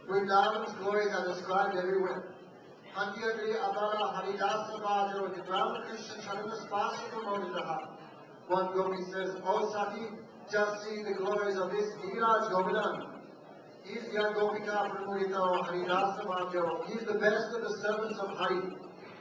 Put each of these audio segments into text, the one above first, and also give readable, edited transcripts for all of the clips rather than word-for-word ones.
Vrindavan's glories are described everywhere. Hantyagri Abara Haridasa Bhajaro Ramakrishna Charanaspasi Pramoditaha. One gopi says, "Oh Sati, just see the glories of this Giriraj Govardhan. He is the Gopika Pramodita or Haridasa Bhajaro. He is the best of the servants of Hari."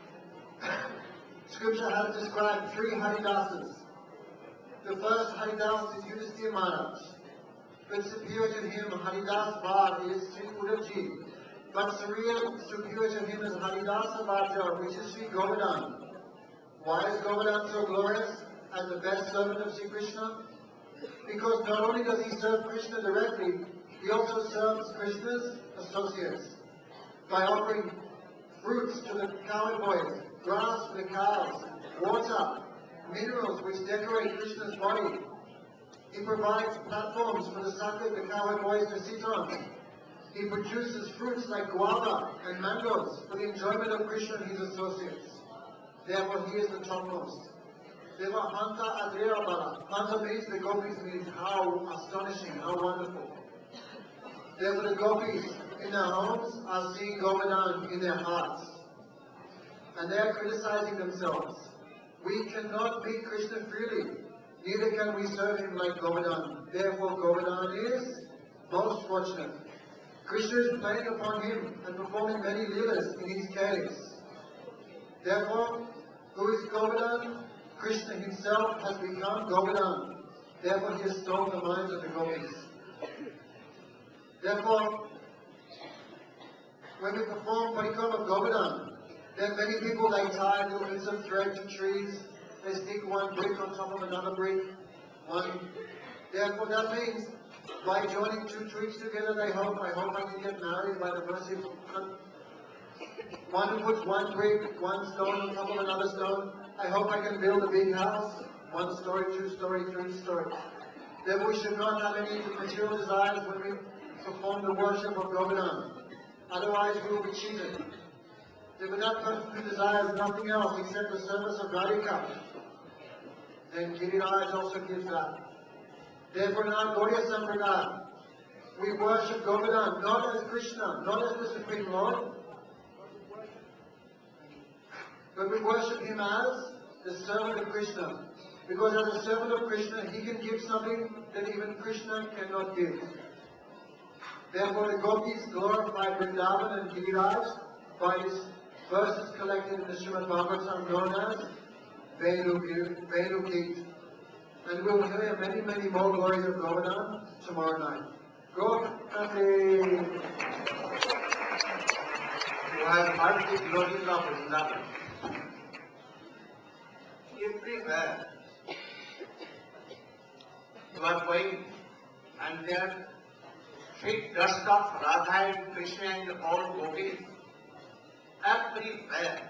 Scripture has described three Haridasas. The first Haridas is Yudhisthira Maharaj. But superior to him, Haridas Bhav is Sri Uddhavji. But superior to him is Haridasa Bhaja, which is Sri Govardhan. Why is Govardhan so glorious as the best servant of Sri Krishna? Because not only does he serve Krishna directly, he also serves Krishna's associates by offering fruits to the cowherd boys, grass for the cows, water, minerals which decorate Krishna's body. He provides platforms for the Sakat, the cowherd boys to sit on. He produces fruits like guava and mangoes for the enjoyment of Krishna and his associates. Therefore, he is the topmost. Therefore, Hanta Adreya Bala. Hanta means the gopis means how astonishing, how wonderful. Therefore, the gopis in their homes are seeing Govardhan in their hearts. And they are criticizing themselves. We cannot meet Krishna freely. Neither can we serve him like Govardhan. Therefore, Govardhan is most fortunate. Krishna is playing upon him and performing many leelas in his caves. Therefore, who is Govardhan? Krishna himself has become Govardhan. Therefore, he has stolen the minds of the gopis. Therefore, when we perform Parikram of Govardhan, then many people, they tie little bits of thread to trees. They stick one brick on top of another brick. Therefore, that means by joining two twigs together, I hope I can get married by the mercy of God. One who puts one brick, one stone on top of another stone. I hope I can build a big house. 1 story, 2 story, 3 story. Then we should not have any material desires when we perform the worship of Govardhan. Otherwise, we will be cheated. If that person who desires nothing else except the service of Radhika, then Giriraj also gives that. Therefore, in our Gaudiya Sampradaya, we worship Govardhan not as Krishna, not as the Supreme Lord, but we worship him as the servant of Krishna. Because as a servant of Krishna, he can give something that even Krishna cannot give. Therefore, the gopis glorify Vrindavan and Giriraj by these verses collected in the Srimad Bhagavatam known as Venu Geet. And we will hear many, many more glories of Govardhan tomorrow night. Govardhan! You have heard the glories of Vrindavan. Everywhere you are going, and there thick dust of Radha and Krishna and all gopis. Everywhere.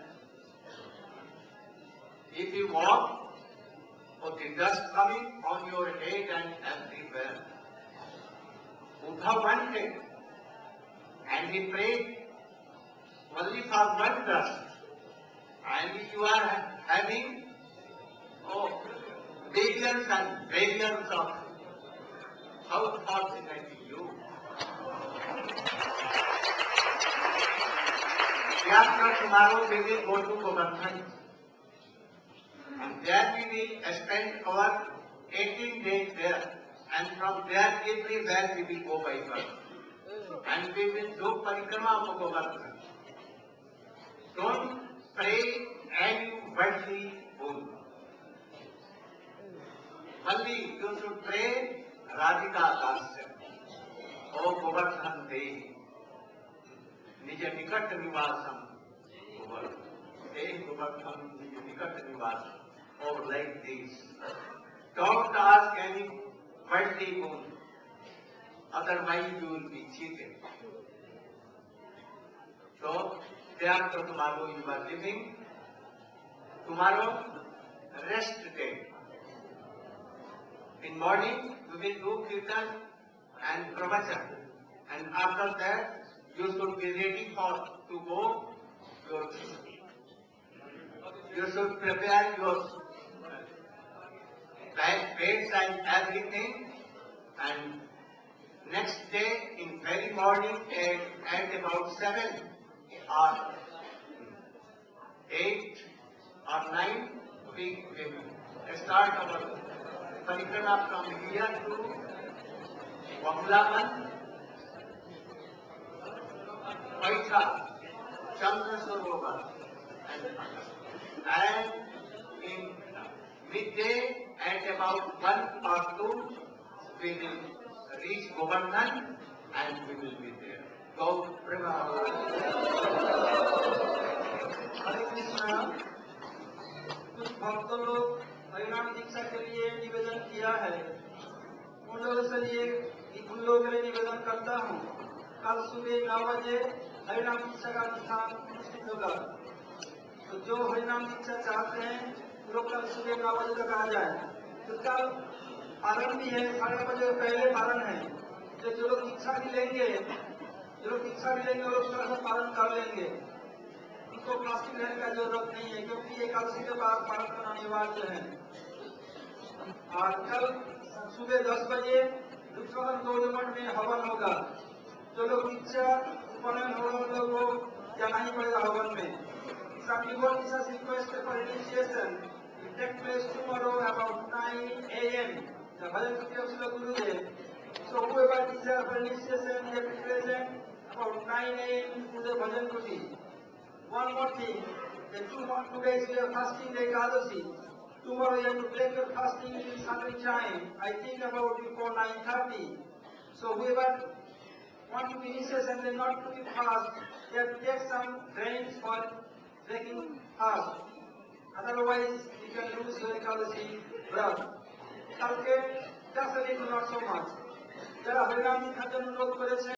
If you walk, so the dust coming on your head and everywhere. Uddhav wanted, and he prayed only for one dust. And you are having billions and billions of how fortunate you. After tomorrow we will go to Govardhan. And there we will spend our 18 days there. And from there everywhere we will go by bus. And we will do Parikrama of Govardhan. Don't pray any worldly boon. Only you should pray Radhika Dasya. O Govardhan Dehi. Nija Nikat Nivasam. Govardhan Nija Nikat Nivasam. Or like this. Don't ask any worldly boon. Otherwise you will be cheated. So, day after tomorrow you are living. Tomorrow, rest day. In morning, you will do kirtan and pravachan. And after that, you should be ready to go your you should prepare your beds and everything, and Next day, in very morning, at about 7 or 8 or 9, we start our parikrama from here to Wamulaman, Paitha, Chandra Sarovar, and in midday at about 1 or 2, we will reach Govardhan and we will be there. Go, हरे कृष्णा। कुछ भक्त लोग हरिनाम दीक्षा के लिए निवेदन किया है। उन लोगों के लिए निवेदन करता हूँ। कल सुबह 9 बजे हरिनाम दीक्षा का अनुष्ठान अनुष्ठित होगा। तो जो हरिनाम दीक्षा चाहते हैं वो लोग कल सुबह 9 बजे तक आ जाए। तो कल पारण भी है, 11:30 बजे पहले पारण है। तो जो लोग दीक्षा भी लेंगे वो लोग थोड़ा सा पारण कर लेंगे। उनको प्लास्टिक लेने का जरूरत नहीं है, क्योंकि एकादशी के बाद पारण करना अनिवार्य है। और कल सुबह 10 बजे दुष्कर्म गौरमठ में हवन होगा। जो लोग दीक्षा उपनयन होगा उन लोगों को जाना ही पड़ेगा हवन में। Some devotees requested for initiation. It takes place tomorrow about 9 a.m. The Bhajan Kuti of Srila Gurudev. So whoever desires for initiation, they have to present about 9 a.m. to the Bhajan Kuti. One more thing, the 2 days we are fasting the Ekadashi. Tomorrow you have to break your fasting in certain time. I think about before 9:30. So whoever want to be initiation, they not to be fast. They have to take some drinks for breaking fast. Otherwise, you can lose your Ekadashi व्रत. कल के 10 बजे not so much. जरा हरिनाम दीक्षा अनुरोध करे